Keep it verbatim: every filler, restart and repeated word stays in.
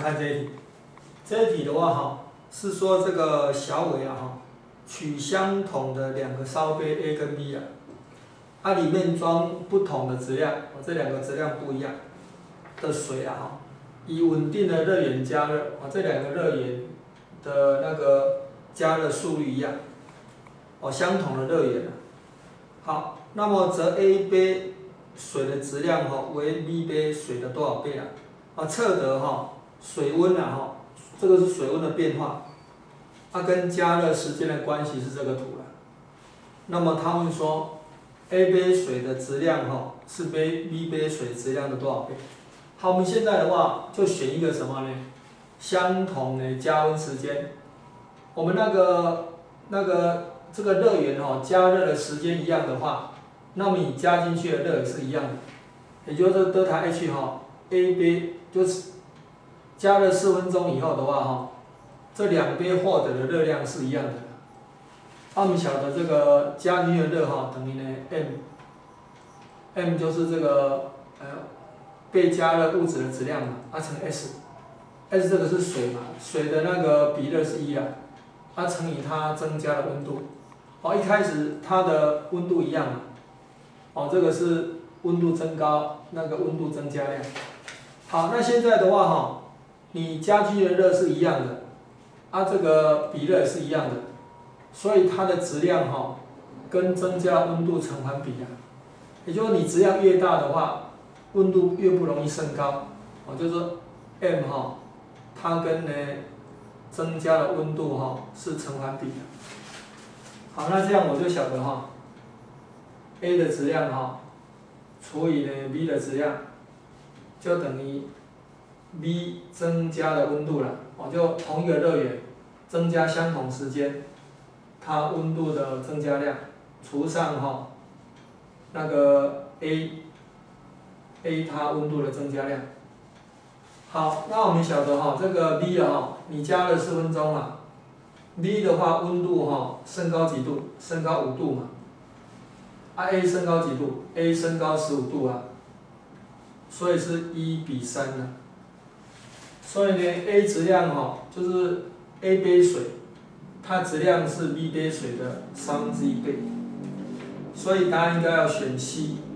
看这一题，这一题的话哈，是说这个小伟啊哈，取相同的两个烧杯 A 跟 B 啊，它、啊、里面装不同的质量，这两个质量不一样的水啊哈，以稳定的热源加热啊，这两个热源的那个加热速率一样，哦，相同的热源啊。好，那么则 A 杯水的质量哈为 B 杯水的多少倍啊？啊，测得哈水温啊哈，这个是水温的变化，它、啊、跟加热时间的关系是这个图了。那么他问说 ，A 杯水的质量哈是杯 B 杯水质量的多少倍？好，我们现在的话就选一个什么呢？相同的加温时间，我们那个那个这个热源哈加热的时间一样的话，那么你加进去的热也是一样的，也就是说德塔 H 哈 A 杯就是加热四分钟以后的话哈，这两杯获得的热量是一样的。那我们晓得这个加进去的热哈等于呢 M，M 就是这个呃被加热物质的质量嘛，啊乘 S，S 这个是水嘛，水的那个比热是一啊，它乘以它增加的温度。哦，一开始它的温度一样嘛，哦这个是温度增高，那个温度增加量。好，那现在的话哈，你加进去的热是一样的，啊这个比热也是一样的，所以它的质量哈跟增加温度成反比啊，也就是说你质量越大的话，温度越不容易升高，哦就是说 M 哈，它跟呢增加的温度哈是成反比的。好，那这样我就晓得哈 ，A 的质量哈除以呢 B 的质量，就等于 B 增加的温度了，哦就同一个热源增加相同时间，它温度的增加量除上哈那个 A，A 它温度的增加量。好，那我们晓得哈，这个 B 啊哈，你加热四分钟嘛 ，B 的话温度哈升高几度？升高五度嘛。啊 A 升高几度 ？A 升高十五度啊，所以是一比三呢。所以呢 ，A 质量哈就是 A 杯水，它质量是 B 杯水的三分之一倍，所以答案应该要选 C。